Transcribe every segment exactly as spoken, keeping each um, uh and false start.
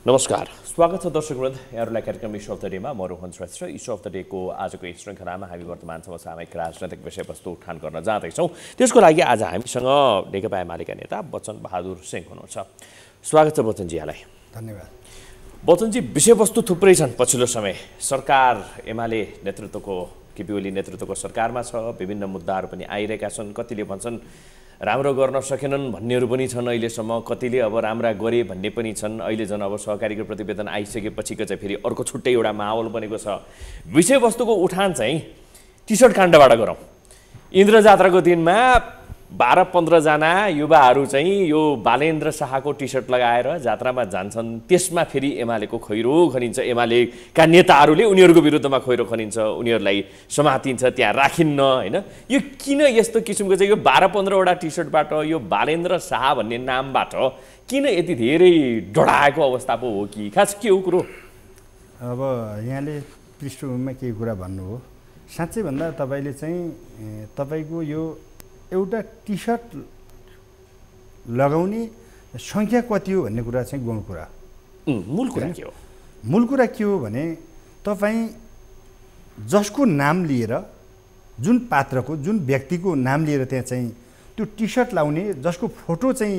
नमस्कार, स्वागत छ दर्शकवृन्द यहाँहरूलाई कार्यक्रम इस्यु अफ द डेमा। म Rohan Shrestha. Issue of the डेको आजको यस श्रृङ्खलामा हामी वर्तमान समसामयिक राजनैतिक विषयवस्तु उठान गर्न जाँदैछौँ। त्यसको लागि आज हामीसँग नेकपा एमालेका नेता बच्चन बहादुर सिंह हुनुहुन्छ। स्वागत छ बच्चनजी यहाँलाई। धन्यवाद। बच्चनजी, विषयवस्तु थुप्रै छन्। पछिल्लो समय सरकार एमाले नेतृत्वको केपी ओली नेतृत्वको सरकारमा छ। विभिन्न मुद्दाहरू पनि आइरहेका छन्। कतिले भन्छन् राम्रो गर्न सकेनन् भन्नेहरू पनि छन् अहिलेसम्म, कतिले अब राम्रा गरे भन्ने पनि छन्। अहिले झन् अब सहकारीको प्रतिवेदन आइसकेपछिको चाहिँ फेरि अर्को छुट्टै एउटा माहौल बनेको छ। विषयवस्तुको उठान चाहिँ टी सर्ट काण्डबाट गरौँ। इन्द्र जात्राको दिनमा बाह्र पन्ध्रजना युवाहरू चाहिँ यो बालेन्द्र शाहको टी सर्ट लगाएर जात्रामा जान्छन्। त्यसमा फेरि एमालेको खैरो खनिन्छ। एमालेका नेताहरूले उनीहरूको विरुद्धमा खैरो खनिन्छ, उनीहरूलाई समातिन्छ, त्यहाँ राखिन्न। होइन, यो किन यस्तो किसिमको चाहिँ यो बाह्र पन्ध्रवटा टी सर्टबाट यो बालेन्द्र शाह भन्ने नामबाट किन यति धेरै डढाएको अवस्था पो हो कि खास के हो कुरो? अब यहाँले पृष्ठभूमिमा केही कुरा भन्नुभयो। साँच्चै भन्दा तपाईँले चाहिँ तपाईँको यो एउटा टी सर्ट लगाउने सङ्ख्या कति हो भन्ने कुरा चाहिँ गौण कुरा। मूल कुरा के हो? मूल कुरा के हो भने तपाईँ जसको नाम लिएर, जुन पात्रको, जुन व्यक्तिको नाम लिएर त्यहाँ चाहिँ त्यो टी सर्ट लाउने, जसको फोटो चाहिँ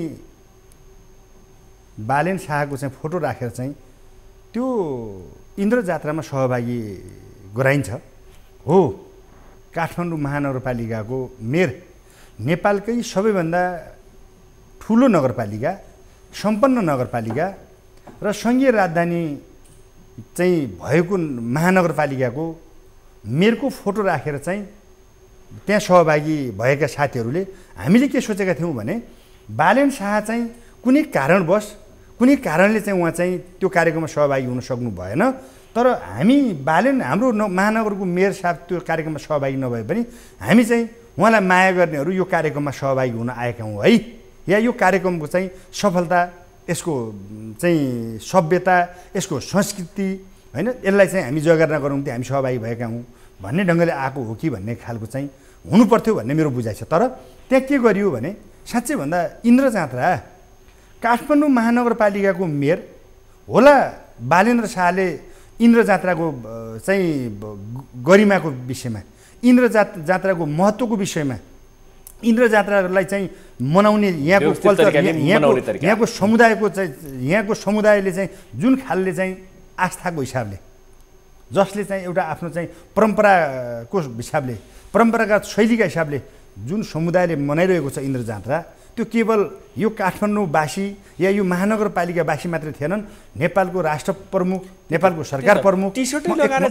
बालेन शाहको चाहिँ फोटो राखेर चाहिँ त्यो इन्द्र जात्रामा सहभागी गराइन्छ हो। काठमाडौँ महानगरपालिकाको मेयर, नेपालकै सबैभन्दा ठुलो नगरपालिका, सम्पन्न नगरपालिका र सङ्घीय राजधानी चाहिँ भएको महानगरपालिकाको मेयरको फोटो राखेर चाहिँ त्यहाँ सहभागी भएका साथीहरूले हामीले के सोचेका थियौँ भने बालेन शाह चाहिँ कुनै कारणवश, कुनै कारणले चाहिँ उहाँ चाहिँ त्यो कार्यक्रममा सहभागी हुन सक्नु भएन। तर हामी बालेन, हाम्रो महानगरको मेयर साहब त्यो कार्यक्रममा सहभागी नभए पनि हामी चाहिँ उहाँलाई माया गर्नेहरू यो कार्यक्रममा सहभागी हुन आएका हौँ है। या यो कार्यक्रमको चाहिँ सफलता, यसको चाहिँ सभ्यता, यसको संस्कृति, होइन, यसलाई चाहिँ हामी जगेर्ना गरौँ कि हामी सहभागी भएका हौँ भन्ने ढङ्गले आएको हो कि भन्ने खालको चाहिँ हुनुपर्थ्यो भन्ने मेरो बुझाइ छ। तर त्यहाँ के गरियो भने साँच्चै भन्दा इन्द्र जात्रा काठमाडौँ महानगरपालिकाको मेयर होला बालेन्द्र शाहले इन्द्र जात्राको चाहिँ गरिमाको विषयमा, इन्द्र जात जात्राको महत्त्वको विषयमा, इन्द्र जात्रालाई चाहिँ मनाउने यहाँको कल्चर, यहाँको यहाँको समुदायको चाहिँ यहाँको समुदायले चाहिँ जुन खालले चाहिँ आस्थाको हिसाबले, जसले चाहिँ एउटा आफ्नो चाहिँ परम्पराको हिसाबले, परम्परागत शैलीका हिसाबले जुन समुदायले मनाइरहेको छ इन्द्र जात्रा, त्यो केवल यो काठमाडौँवासी या यो महानगरपालिकावासी मात्रै थिएनन्। नेपालको राष्ट्र प्रमुख, नेपालको सरकार प्रमुख, अलिकति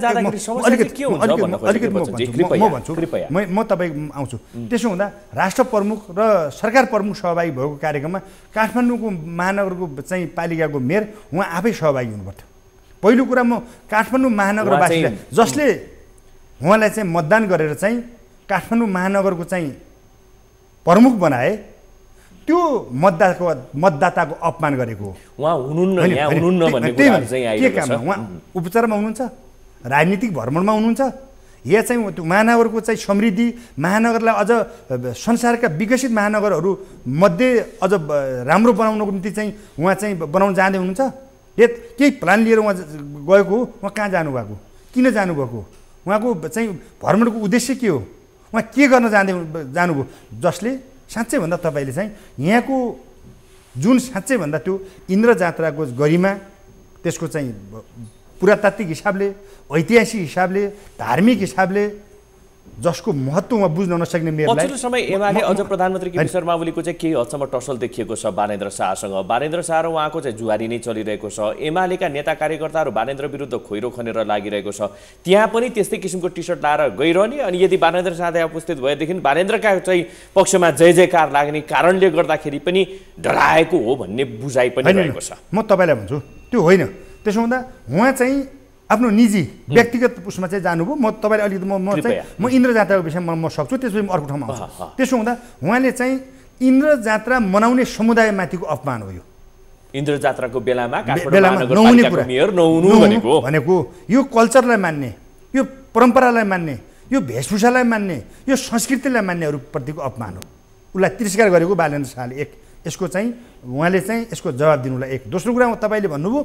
म भन्छु, म तपाईँ आउँछु। त्यसो हुँदा राष्ट्र प्रमुख र सरकार प्रमुख सहभागी भएको कार्यक्रममा काठमाडौँको महानगरको चाहिँ पालिकाको मेयर उहाँ आफै सहभागी हुनुपर्थ्यो। पहिलो कुरा, म काठमाडौँ महानगरवासीलाई जसले उहाँलाई चाहिँ मतदान गरेर चाहिँ काठमाडौँ महानगरको चाहिँ प्रमुख बनाए, त्यो मतदाताको मतदाताको अपमान गरेको हो। उहाँ हुनुहुन्न, यहाँ हुनुहुन्न भन्ने कुरा चाहिँ के काममा उहाँ उपचारमा हुनुहुन्छ, राजनीतिक भ्रमणमा हुनुहुन्छ, या चाहिँ त्यो महानगरको चाहिँ समृद्धि, महानगरलाई अझ संसारका विकसित महानगरहरू मध्ये अझ राम्रो बनाउनको निम्ति चाहिँ उहाँ चाहिँ बनाउन जाँदै हुनुहुन्छ। या केही प्लान लिएर उहाँ गएको हो? उहाँ कहाँ जानुभएको, किन जानुभएको, उहाँको चाहिँ भ्रमणको उद्देश्य के हो, उहाँ के गर्न जाँदै जानुभयो? जसले साँच्चै भन्दा तपाईँले चाहिँ यहाँको जुन साँच्चै भन्दा त्यो इन्द्र जात्राको गरिमा, त्यसको चाहिँ पुरातात्विक हिसाबले, ऐतिहासिक हिसाबले, धार्मिक हिसाबले जसको महत्त्वमा बुझ्न नसक्ने मेयरलाई पछिल्लो समय एमाले अझ प्रधानमन्त्री केपी शर्मा ओलीको चाहिँ केही हदसम्म टसल देखिएको छ बालेन्द्र शाहसँग। बालेन्द्र शाह र उहाँको चाहिँ जुवारी नै चलिरहेको छ। एमालेका नेता कार्यकर्ताहरू बालेन्द्र विरुद्ध खैरो खनेर लागिरहेको छ। त्यहाँ पनि त्यस्तै किसिमको टी सर्ट लाएर गइरहने, अनि यदि बालेन्द्र शाह उपस्थित भएदेखि बालेन्द्रका चाहिँ पक्षमा जय जयकार लाग्ने कारणले गर्दाखेरि पनि डराएको हो भन्ने बुझाइ पनि रहेको छ। म तपाईँलाई भन्छु त्यो होइन। त्यसो हुँदा उहाँ चाहिँ आफ्नो निजी व्यक्तिगत उसमा चाहिँ जानुभयो। म तपाईँले अलिकति म म चाहिँ म इन्द्र जात्राको विषयमा म सक्छु, त्यसपछि म अर्को ठाउँमा आउँछु। त्यसो हुँदा उहाँले चाहिँ इन्द्र जात्रा मनाउने समुदायमाथिको अपमान हो। यो इन्द्र जात्राको बेलामा बेलामा नहुने कुरा भनेको यो कल्चरलाई मान्ने, यो परम्परालाई मान्ने, यो वेशभूषालाई मान्ने, यो संस्कृतिलाई मान्नेहरूप्रतिको अपमान हो। उसलाई तिरस्कार गरेको बालेन्द्र शाहले एक, यसको चाहिँ उहाँले चाहिँ यसको जवाब दिनुलाई एक। दोस्रो कुरा तपाईँले भन्नुभयो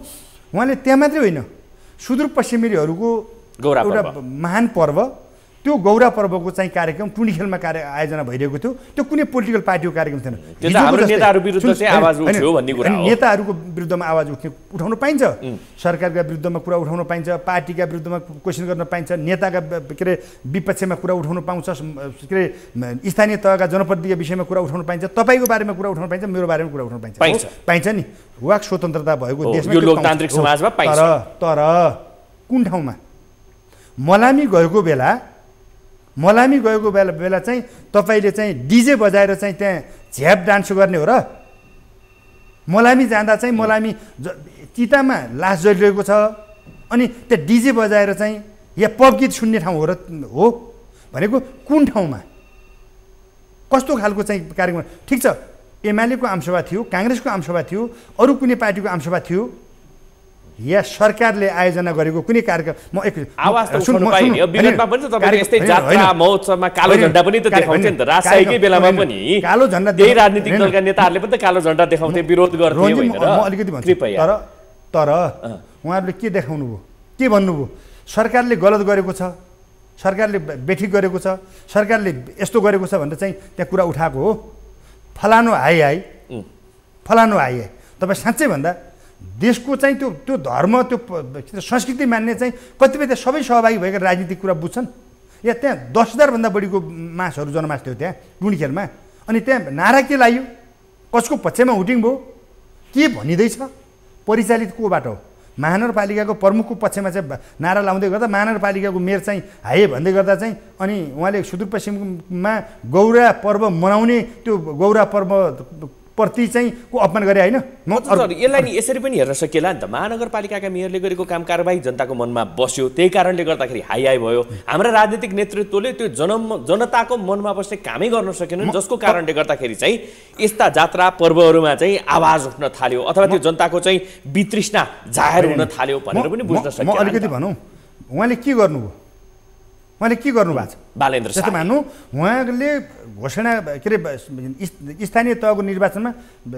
उहाँले त्यहाँ मात्रै होइन सुदूरपश्चिमेलीहरूको एउटा महान पर्व त्यो गौरा पर्वको चाहिँ कार्यक्रम टुँडिखेलमा कार्य आयोजना भइरहेको थियो त्यो कुनै पोलिटिकल पार्टीको कार्यक्रम थिएन नेताहरूको विरुद्धमा आवाज उठ्ने उठाउन पाइन्छ सरकारका विरुद्धमा कुरा उठाउन पाइन्छ पार्टीका विरुद्धमा क्वेसन गर्न पाइन्छ नेताका के अरे विपक्षमा कुरा उठाउन पाउँछ के अरे स्थानीय तहका जनप्रतिनिधिका विषयमा कुरा उठाउन पाइन्छ तपाईँको बारेमा कुरा उठाउन पाइन्छ मेरो बारेमा कुरा उठाउन पाइन्छ पाइन्छ नि वाक स्वतन्त्रता भएको देशमा लोकतान्त्रिक समाजमा पाइन्छ तर कुन ठाउँमा मलामी गएको बेला मलामी गएको बेला बेला चाहिँ तपाईँले चाहिँ डिजे बजाएर चाहिँ त्यहाँ झ्याप डान्स गर्ने हो र मलामी जाँदा चाहिँ मलामी चितामा लास जलिरहेको छ अनि त्यहाँ डिजे बजाएर चाहिँ या पप गीत सुन्ने ठाउँ हो र हो भनेको कुन ठाउँमा कस्तो खालको चाहिँ कार्यक्रम ठिक छ एमालेको आमसभा थियो काङ्ग्रेसको आमसभा थियो अरू कुनै पार्टीको आमसभा थियो या सरकारले आयोजना गरेको कुनै कार्यक्रम म एक आवाज त उठाउनु पाइने विगतमा पनि त तपाईले यस्तै जात्रा महोत्सवमा कालो झण्डा पनि त देखाउँथे नि त राजशाहीकै बेलामा पनि कालो झण्डा त्यही राजनीतिक दलका नेताहरूले पनि त कालो झण्डा देखाउँथे विरोध गर्थे भनेर म अलिकति भन्छु तर तर उहाँहरूले के देखाउनु भयो के भन्नुभयो सरकारले गलत गरेको छ सरकारले बेठिक गरेको छ सरकारले यस्तो गरेको छ भनेर चाहिँ त्यहाँ कुरा उठाएको हो फलानु हाई हाई फलानु हाई हाई तपाईँ साँच्चै भन्दा देशको चाहिँ त्यो त्यो धर्म त्यो संस्कृति मान्ने चाहिँ कतिपय त्यहाँ सबै सहभागी भएका राजनीतिक कुरा बुझ्छन् या त्यहाँ दस हजारभन्दा बढीको मासहरू जनमास थियो त्यहाँ टुँडिखेलमा अनि त्यहाँ नारा के लाग्यो कसको पक्षमा हुटिङ भयो के भनिँदैछ परिचालित कोबाट हो महानगरपालिकाको प्रमुखको पक्षमा चाहिँ नारा लाउँदै गर्दा महानगरपालिकाको मेयर चाहिँ हाए भन्दै गर्दा चाहिँ अनि उहाँले सुदूरपश्चिममा गौरा पर्व मनाउने त्यो गौरा पर्व प्रति चाहिँ को अपमान गरे होइन यसलाई नि यसरी पनि हेर्न सकिएला नि त महानगरपालिकाका मेयरले गरेको काम कारबाही जनताको मनमा बस्यो त्यही कारणले गर्दाखेरि हाई हाई भयो हाम्रा राजनीतिक नेतृत्वले त्यो जन जनताको मनमा बस्ने कामै गर्न सकेनन् जसको कारणले गर्दाखेरि चाहिँ यस्ता जात्रा पर्वहरूमा चाहिँ आवाज उठ्न थाल्यो अथवा त्यो जनताको चाहिँ वितृष्णा जाहेर हुन थाल्यो भनेर पनि बुझ्न सकिन्छ म अलिकति भनौँ उहाँले के गर्नुभयो उहाँले के गर्नुभएको छ बालेन्द्र जस्तो मान्नु उहाँले घोषणा के अरे स्थानीय तहको निर्वाचनमा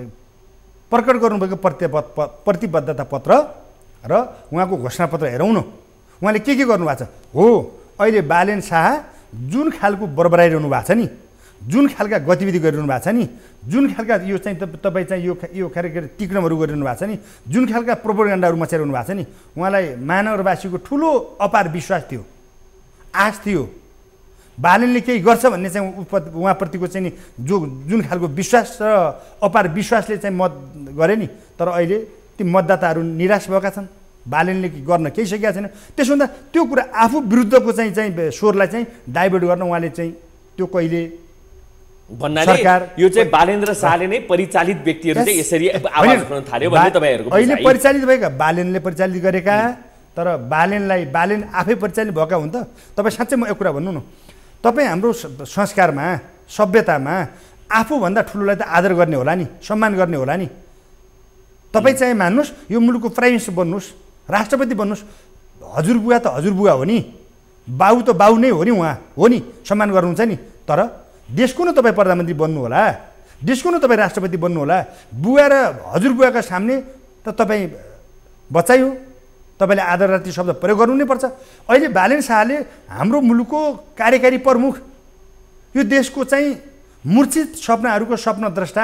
प्रकट गर्नुभएको प्रति प्रतिबद्धता पत्र र उहाँको घोषणापत्र हेरौँ न उहाँले के के गर्नुभएको छ हो अहिले बालेन शाह जुन खालको बरबराइरहनु भएको छ नि जुन खालका गतिविधि गरिरहनु भएको छ नि जुन खालका यो चाहिँ तपाईँ चाहिँ यो यो कार्यक्रम तिक्रमहरू गरिरहनु भएको छ नि जुन खालका प्रोपोगन्डाहरू मचाइरहनु भएको छ नि उहाँलाई महानगरवासीको ठुलो अपार विश्वास थियो आश थियो बालेनले केही गर्छ भन्ने चाहिँ उहाँप्रतिको चाहिँ नि जो जुन खालको विश्वास र अपार विश्वासले चाहिँ मत गरे नि तर अहिले ती मतदाताहरू निराश भएका छन् बालेनले गर्न केही सकेका छैन त्यसो हुँदा त्यो कुरा आफू विरुद्धको चाहिँ चाहिँ स्वरलाई चाहिँ डाइभर्ट गर्न उहाँले चाहिँ त्यो कहिले भन्नाले यो चाहिँ बालेन्द्र शाहले नै परिचालित व्यक्तिहरू चाहिँ यसरी आवाज उठाउन थाल्यो भन्ने तपाईहरुको अहिले परिचालित भएका बालेनले परिचालित गरेका तर बालेनलाई बालेन आफै परिचालित भएका हुन् त तपाईँ साँच्चै म एक कुरा भन्नु न तपाईँ हाम्रो संस्कारमा सभ्यतामा आफूभन्दा ठुलोलाई त आदर गर्ने होला नि सम्मान गर्ने होला नि तपाईँ चाहिँ मान्नुहोस् यो मुलुकको प्राइम मिनिस्टर बन्नुहोस् राष्ट्रपति बन्नुहोस् हजुरबुवा त हजुरबुवा हो नि बाउ त बाउ नै हो नि उहाँ हो नि सम्मान गर्नुहुन्छ नि तर देशको न तपाईँ प्रधानमन्त्री बन्नु होला देशको न तपाईँ राष्ट्रपति बन्नु होला बुवा र हजुरबुवाका सामने त तपाईँ बचाइ हो तपाईँले आदरार्थी शब्द प्रयोग गर्नु नै पर्छ अहिले बालेन शाहले हाम्रो मुलुकको कार्यकारी प्रमुख यो देशको चाहिँ मूर्छित सपनाहरूको स्वप्नद्रष्टा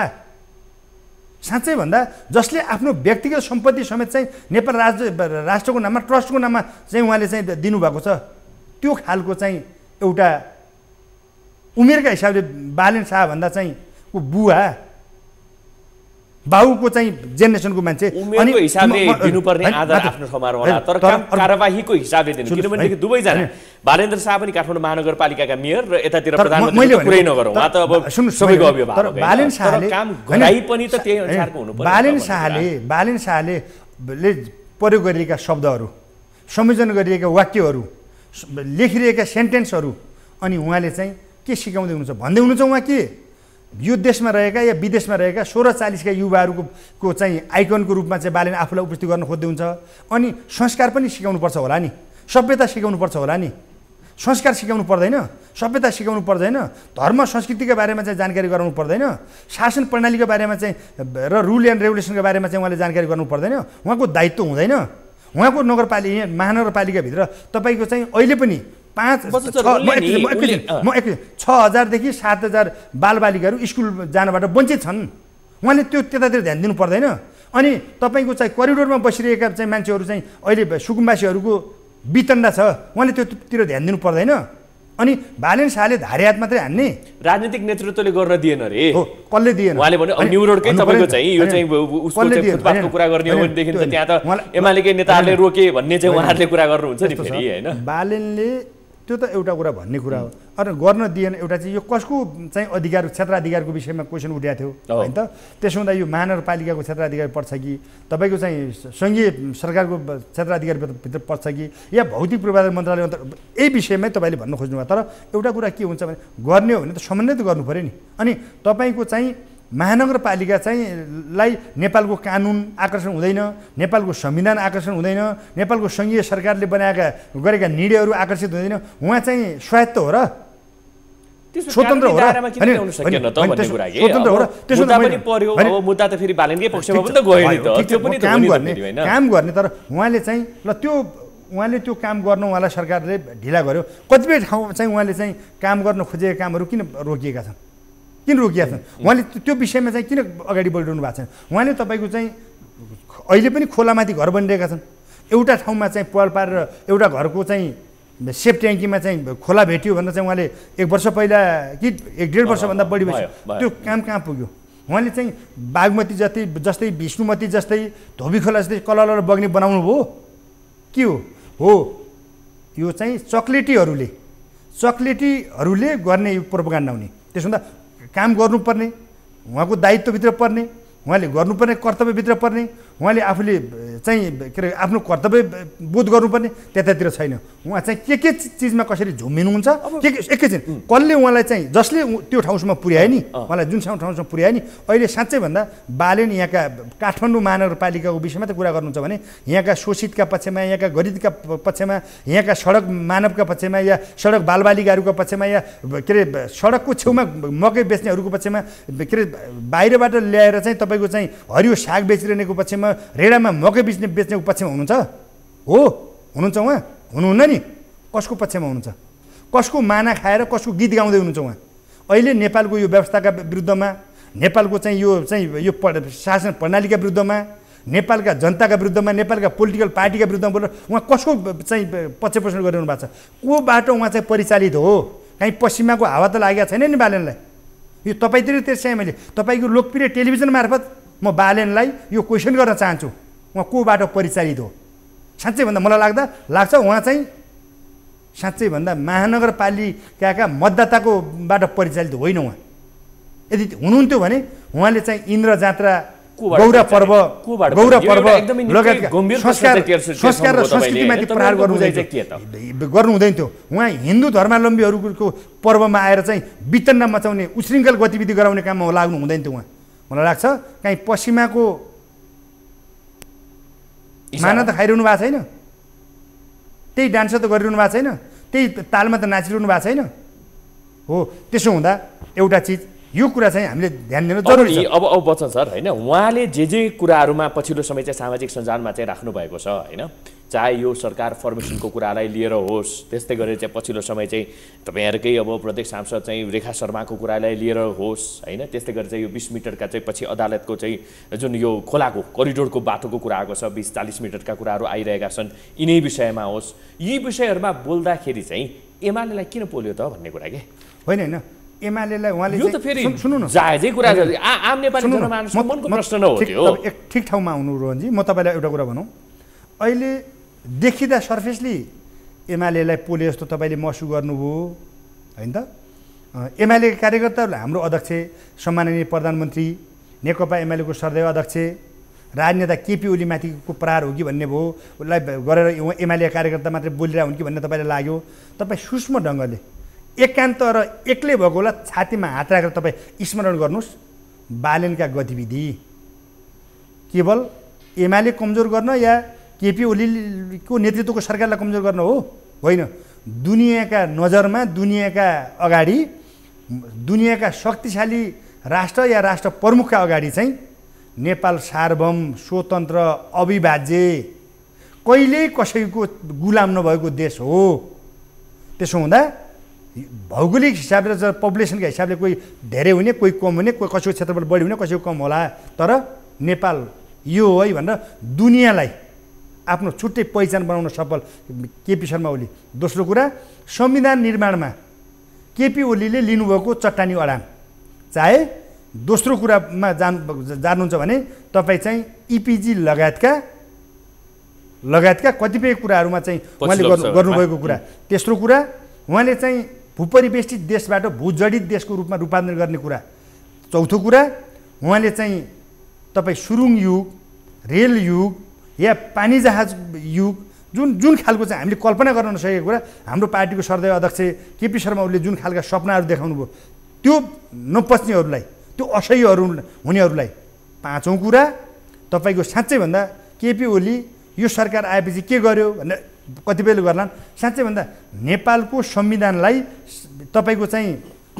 साँच्चै भन्दा जसले आफ्नो व्यक्तिगत सम्पत्ति समेत चाहिँ नेपाल राज्य राष्ट्रको नाममा ट्रस्टको नाममा चाहिँ उहाँले चाहिँ दिनुभएको छ त्यो खालको चाहिँ एउटा उमेरका हिसाबले बालेन शाहभन्दा चाहिँ को बुवा बाउको चाहिँ जेनेरेसनको मान्छे उमेरको हिसाबले दिनुपर्ने आदर आफ्नो ठाउँमा होला तर कारबाहीको हिसाबले दिनु किनभने दुवैजना बालेन्द्र शाह पनि काठमाडौँ महानगरपालिकाका मेयर र यतातिर प्रधानमन्त्री कुरै नगरौँ उहाँ त अब सबैको अभिभावक तर बालेन शाहले काम गराइ पनि त त्यही अनुसारको हुनु पर्यो बालेन शाहले बालेन शाहले प्रयोग गरिएका शब्दहरू संयोजन गरिएका वाक्यहरू लेखिरहेका सेन्टेन्सहरू अनि उहाँले चाहिँ के सिकाउँदै हुनुहुन्छ भन्दै हुनुहुन्छ उहाँ के यो देशमा रहेका या विदेशमा रहेका सोह्र चालिसका युवाहरूको को चाहिँ आइकनको रूपमा चाहिँ बालेन आफूलाई उपस्थित गर्न खोज्दै हुन्छ अनि संस्कार पनि सिकाउनुपर्छ होला नि सभ्यता सिकाउनुपर्छ होला नि संस्कार सिकाउनु पर्दैन सभ्यता सिकाउनु पर्दैन धर्म संस्कृतिका बारेमा चाहिँ जानकारी गराउनु पर्दैन शासन प्रणालीको बारेमा चाहिँ र रुल एन्ड रेगुलेसनको बारेमा चाहिँ उहाँले जानकारी गर्नु पर्दैन उहाँको दायित्व हुँदैन उहाँको नगरपालिका महानगरपालिकाभित्र तपाईँको चाहिँ अहिले पनि पाँच म एक छ हजारदेखि सात हजार बालबालिकाहरू स्कुल जानबाट वञ्चित छन्। उहाँले त्यो त्यतातिर ध्यान दिनु पर्दैन। अनि तपाईँको चाहिँ करिडोरमा बसिरहेका चाहिँ मान्छेहरू चाहिँ अहिले सुकुम्बासीहरूको वितण्डा छ, उहाँले त्योतिर ध्यान दिनु पर्दैन। अनि बालेन शाहले धारे हात मात्रै हान्ने राजनीतिक नेतृत्वले गर्न दिएन रे। हो, कसले दिएन? उहाँले भन्यो न्यू रोडकै तपाईँको चाहिँ यो चाहिँ उसको चाहिँ फुटपाथको कुरा गर्ने हो भनेदेखि त त्यहाँ त एमालेकै नेताहरूले रोके भन्ने चाहिँ उहाँहरूले कुरा गर्नुहुन्छ नि फेरि हैन। बालेनले त्यो त एउटा कुरा भन्ने कुरा हो, अरू गर्न दिएन। एउटा चाहिँ यो कसको चाहिँ अधिकार क्षेत्राधिकारको विषयमा क्वेसन उठाएको थियो होइन त। त्यसो हुँदा यो महानगरपालिकाको क्षेत्राधिकार पर्छ कि तपाईँको चाहिँ सङ्घीय सरकारको क्षेत्राधिकारभित्र पर्छ कि या भौतिक पूर्वाधार मन्त्रालय यही विषयमै तपाईँले भन्नु खोज्नुभयो। तर एउटा कुरा के हुन्छ भने गर्ने हो भने त समन्वय त गर्नु पऱ्यो नि। अनि तपाईँको चाहिँ महानगरपालिका चाहिँ लाई नेपालको कानुन आकर्षण हुँदैन, नेपालको संविधान आकर्षण हुँदैन, नेपालको सङ्घीय सरकारले बनाएका गरेका निर्णयहरू आकर्षित हुँदैन। उहाँ चाहिँ स्वायत्त हो र स्वतन्त्र हो र स्वतन्त्र हो र त्यसो मुद्दा त फेरि बालेनकै पक्षमा पनि त गयो नि त। त्यो पनि काम गर्ने काम गर्ने तर उहाँले चाहिँ ल त्यो उहाँले त्यो काम गर्न उहाँलाई सरकारले ढिला गर्यो। कतिपय ठाउँ चाहिँ उहाँले चाहिँ काम गर्न खोजेका कामहरू किन रोकिएका छन्, किन रोकिएका छन्? उहाँले त्यो विषयमा चाहिँ किन अगाडि बढिरहनु भएको छैन? उहाँले तपाईँको चाहिँ अहिले पनि खोलामाथि घर बनिरहेका छन्। एउटा ठाउँमा चाहिँ पाल पारेर एउटा घरको चाहिँ सेप ट्याङ्कीमा चाहिँ खोला भेटियो भनेर चाहिँ उहाँले एक वर्ष पहिला कि एक डेढ वर्षभन्दा बढी भएपछि त्यो काम कहाँ पुग्यो? उहाँले चाहिँ बागमती जस्तै जस्तै विष्णुमती जस्तै धोबी खोला जस्तै कलर बग्ने बनाउनु भयो के हो? हो, यो चाहिँ चक्लेटीहरूले चक्लेटीहरूले गर्ने यो प्रोपागान्डा हुने। त्यसो हुँदा काम गर्नुपर्ने उहाँको दायित्वभित्र पर्ने, उहाँले गर्नुपर्ने कर्तव्यभित्र पर्ने, उहाँले आफूले चाहिँ के अरे आफ्नो कर्तव्य बोध गर्नुपर्ने त्यतातिर छैन। उहाँ चाहिँ के के चिजमा कसरी झुम्मिनुहुन्छ के के एकैछिन कसले उहाँलाई चाहिँ जसले त्यो ठाउँसम्म पुर्यायो नि, उहाँलाई जुन ठाउँसम्म पुर्यायो नि। अहिले साँच्चै भन्दा बालेन यहाँका काठमाडौँ महानगरपालिकाको विषयमा त कुरा गर्नुहुन्छ भने यहाँका शोषितका पक्षमा, यहाँका गरिबका पक्षमा, यहाँका सडक मानवका पक्षमा या सडक बालबालिकाहरूको पक्षमा या के अरे सडकको छेउमा मकै बेच्नेहरूको पक्षमा के अरे बाहिरबाट ल्याएर चाहिँ तपाईँको चाहिँ हरियो साग बेचिरहेको पक्षमा, रेडामा मकै बेच्ने बेच्नेको पक्षमा हुनुहुन्छ हो? हुनुहुन्छ उहाँ? हुनुहुन्न नि। कसको पक्षमा हुनुहुन्छ? कसको माना खाएर कसको गीत गाउँदै हुनुहुन्छ उहाँ? अहिले नेपालको यो व्यवस्थाका विरुद्धमा, नेपालको चाहिँ यो चाहिँ यो शासन प्रणालीका विरुद्धमा, नेपालका जनताका विरुद्धमा, नेपालका पोलिटिकल पार्टीका विरुद्धमा बोलेर उहाँ कसको चाहिँ पक्षपोषण गरिरहनु भएको छ? को बाटो उहाँ चाहिँ परिचालित हो? कहीँ पश्चिमाको हावा त लागेको छैन नि बालेनलाई। यो तपाईँतिर त्यसै मैले तपाईँको लोकप्रिय टेलिभिजन मार्फत म बालेनलाई यो क्वेसन गर्न चाहन्छु, उहाँ को बाटो परिचालित हो? साँच्चै भन्दा मलाई लाग्दा लाग्छ उहाँ चाहिँ साँच्चै भन्दा महानगरपालिकाका मतदाताको बाटो परिचालित होइन उहाँ। यदि हुनुहुन्थ्यो भने उहाँले चाहिँ इन्द्र जात्रा, गौरा पर्व, गौरा पर्व लगायतका संस्कार संस्कार र संस्कृतिमाथि प्रहार गर्नु गर्नु हुँदैन थियो। उहाँ हिन्दू धर्मावलम्बीहरूको पर्वमा आएर चाहिँ वितण्डा मचाउने, उशृङ्खल गतिविधि गराउने काममा लाग्नु हुँदैन थियो उहाँ। मलाई लाग्छ कहीँ पश्चिमाको माना त खाइरहनु भएको छैन, त्यही डान्स त गरिरहनु भएको छैन, त्यही तालमा त नाचिरहनु भएको छैन हो। त्यसो हुँदा एउटा चिज यो कुरा चाहिँ हामीले ध्यान दिनु जरुरी छ। अब अब बच्चन सर होइन, उहाँले जे जे कुराहरूमा पछिल्लो समय चाहिँ सामाजिक सञ्जालमा चाहिँ राख्नु भएको छ होइन, चाहे यो सरकार फर्मेसनको कुरालाई लिएर होस्, त्यस्तै गरेर चाहिँ पछिल्लो समय चाहिँ तपाईँहरूकै अब प्रदेश सांसद चाहिँ रेखा शर्माको कुरालाई लिएर होस् होइन, त्यस्तै गरेर चाहिँ यो बिस मिटरका चाहिँ पछि अदालतको चाहिँ जुन यो खोलाको करिडोरको बाटोको कुरा आएको छ, बिस चालिस मिटरका कुराहरू आइरहेका छन्, यिनै विषयमा होस्, यी विषयहरूमा बोल्दाखेरि चाहिँ एमालेलाई किन पोल्यो त भन्ने कुरा के होइन होइन। एमालेलाई उहाँले यो त फेरि सुन्नु न जायजै कुरा आम नेपाली जनमानसको मनको प्रश्न न हो त्यो। एक ठिक ठाउँमा आउनु रोहनजी, म तपाईँलाई एउटा कुरा भनौँ, अहिले देखिँदा सर्फेसली एमालेलाई पोले जस्तो तपाईँले महसुस गर्नुभयो होइन त। एमाले कार्यकर्ताहरूले हाम्रो अध्यक्ष सम्माननीय प्रधानमन्त्री, नेकपा एमालेको सरदेव अध्यक्ष, राजनेता केपी ओलीमाथिको प्रहार हो कि भन्ने भयो, उसलाई गरेर एमाले कार्यकर्ता मात्रै बोलिरहेको हुन् कि भन्ने तपाईँलाई लाग्यो। तपाईँ सूक्ष्म ढङ्गले एकान्त र एक्लै भएको होला छातीमा हात राखेर तपाईँ स्मरण गर्नुहोस्, बालेनका गतिविधि केवल एमाले कमजोर गर्न या केपी ओलीको नेतृत्वको सरकारलाई कमजोर गर्न हो? होइन। दुनियाँका नजरमा, दुनियाँका अगाडि, दुनियाँका शक्तिशाली राष्ट्र या राष्ट्र प्रमुखका अगाडि चाहिँ नेपाल सार्वभौम, स्वतन्त्र, अविभाज्य, कहिल्यै कसैको गुलाम नभएको देश हो। त्यसो हुँदा भौगोलिक हिसाबले पपुलेसनको हिसाबले कोही धेरै हुने, कोही कम हुने, कोही कसैको क्षेत्रफल बढी हुने, कसैको कम होला, तर नेपाल यो हो है भनेर दुनियाँलाई आफ्नो छुट्टै पहिचान बनाउन सफल केपी शर्मा ओली। दोस्रो कुरा, संविधान निर्माणमा केपी ओलीले लिनुभएको चट्टानी अडान, चाहे दोस्रो कुरामा जान जान्नुहुन्छ भने तपाईँ चाहिँ इपिजी लगायतका लगायतका कतिपय कुराहरूमा चाहिँ उहाँले गर्नुभएको कुरा। तेस्रो कुरा, उहाँले चाहिँ भूपरिवेष्टित देशबाट भूजडित देशको रूपमा रूपान्तरण गर्ने कुरा। चौथो कुरा, उहाँले चाहिँ तपाईँ सुरुङ युग, रेल युग या पानी जहाज युग, जुन जुन खालको चाहिँ हामीले कल्पना गर्न नसकेको कुरा हाम्रो पार्टीको सर्दै अध्यक्ष केपी शर्मा ओलीले जुन खालका सपनाहरू देखाउनु भयो त्यो नपच्नेहरूलाई, त्यो असह्यहरू हुनेहरूलाई। पाँचौँ कुरा, तपाईँको साँच्चै भन्दा केपी ओली यो सरकार आएपछि के गर्यो भनेर कतिपयले गर्लान्। साँच्चै भन्दा नेपालको संविधानलाई तपाईँको चाहिँ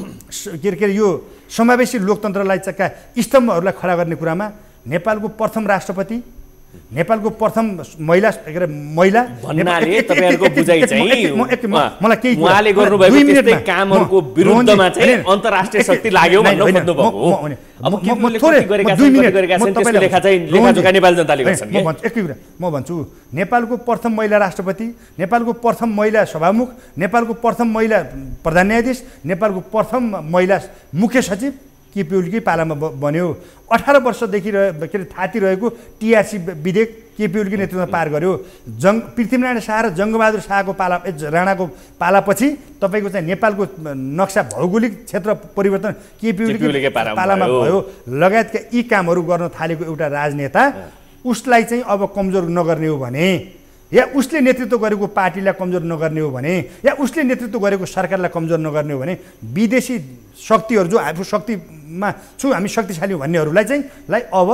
के अरे यो समावेशी लोकतन्त्रलाई चाहिँ स्तम्भहरूलाई खडा गर्ने कुरामा नेपालको प्रथम राष्ट्रपति, नेपालको प्रथम महिला के अरे महिला भन्नाले तपाईहरुको बुझाइ चाहिँ मलाई केही उहाँले गर्नुभएको त्यस्तै कामहरुको विरुद्धमा चाहिँ अन्तर्राष्ट्रिय शक्ति लाग्यो भन्नु खोज्नु भएको हो। अब के मूल्य कति गरेका छन्, कति गरेका छन् त्यसको लेखा चाहिँ लेखाजोखा नेपाली जनताले गर्छन् के? म भन्छु एकै कुरा, म भन्छु नेपालको प्रथम महिला राष्ट्रपति, नेपालको प्रथम महिला सभामुख, नेपालको प्रथम महिला प्रधान न्यायाधीश, नेपालको प्रथम महिला मुख्य सचिव केपी ओलीकै पालामा बन्यो। अठार वर्षदेखि रहे के अरे थाती रहेको टिआरसी विधेयक केपी ओलीकै नेतृत्वमा पार गर्यो। जङ्ग पृथ्वीनारायण शाह र जङ्गबहादुर शाहको पाला राणाको पालापछि तपाईँको चाहिँ नेपालको नक्सा भौगोलिक क्षेत्र परिवर्तन केपी ओलीकै पालामा भयो। लगायतका यी कामहरू गर्न थालेको एउटा राजनेता उसलाई चाहिँ अब कमजोर नगर्ने हो भने, या उसले नेतृत्व गरेको पार्टीलाई कमजोर नगर्ने हो भने, या उसले नेतृत्व गरेको सरकारलाई कमजोर नगर्ने हो भने विदेशी शक्तिहरू जो आफू शक्तिमा छु हामी शक्तिशाली भन्नेहरूलाई चाहिँ लाई अब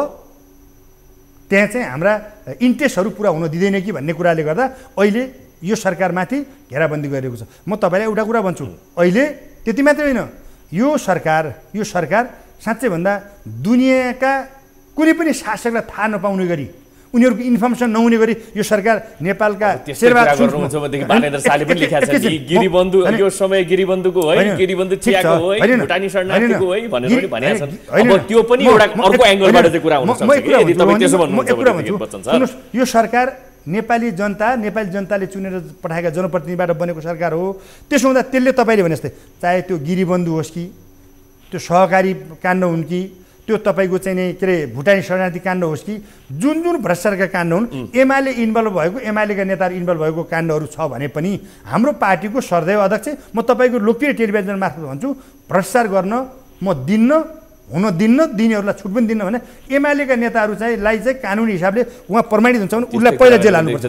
त्यहाँ चाहिँ हाम्रा इन्ट्रेस्टहरू पुरा हुन दिँदैन कि भन्ने कुराले गर्दा अहिले यो सरकारमाथि घेराबन्दी गरिएको छ। म तपाईँलाई एउटा कुरा भन्छु, अहिले त्यति मात्रै होइन, यो सरकार यो सरकार साँच्चै भन्दा दुनियाँका कुनै पनि शासकलाई थाहा नपाउने गरी, उनीहरूको इन्फर्मेसन नहुने गरी यो सरकार नेपालका शेरबहादुर गर्नुहुन्छ भनेदेखि बालेन्द्र शाहले पनि लेखेको छ कि गिरिबन्धु यो समय गिरिबन्धुको है, गिरिबन्धु चियाको है, भुटानी शरणार्थीको है भनेर पनि भनेका छन्। अब त्यो पनि एउटा अर्को एंगलबाट चाहिँ कुरा हुन सक्छ कि यदि तपाईँ त्यसो भन्नुहुन्छ भनेदेखि बच्चन सर। यो सरकार नेपाली जनता नेपाली जनताले चुनेर पठाएका जनप्रतिनिधिबाट बनेको सरकार हो। त्यसो हुँदा त्यसले तपाईँले भने जस्तै चाहे त्यो गिरिबन्धु होस् कि त्यो सहकारी काण्ड हुन् कि त्यो तपाईँको चाहिँ नि के अरे भुटानी शरणार्थी काण्ड होस् कि जुन जुन भ्रष्टाचारका काण्ड हुन्, एमाले इन्भल्भ भएको एमालेका नेताहरू इन्भल्भ भएको काण्डहरू छ भने पनि हाम्रो पार्टीको सर्दैव अध्यक्ष म तपाईँको लोकप्रिय टेलिभिजन मार्फत भन्छु, भ्रष्टाचार गर्न म दिन्न, हुन दिन्न, दिनेहरूलाई छुट पनि दिन्न भने एमालेका नेताहरू चाहिँ लाई चाहिँ कानुनी हिसाबले उहाँ प्रमाणित हुन्छ भने उसलाई पहिला जेल हाल्नुपर्छ।